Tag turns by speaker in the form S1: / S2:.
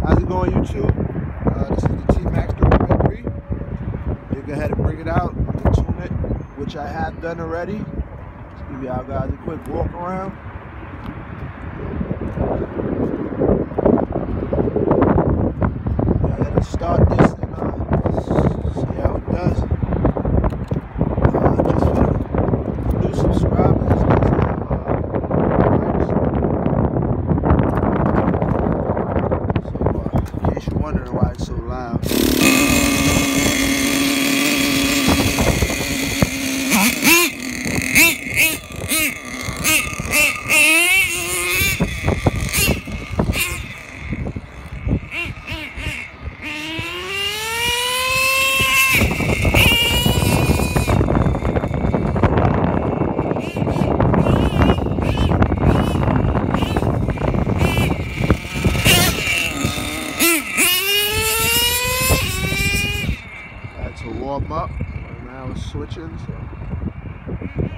S1: How's it going, YouTube? This is the t-maxx 3.3. You go ahead and bring it out and tune it, which I have done already. Let's give y'all guys a quick walk around. Go ahead and start this and see how it does. Just for the new subscribers, in case you're wondering why it's so loud. To warm up, and now it's switching. So.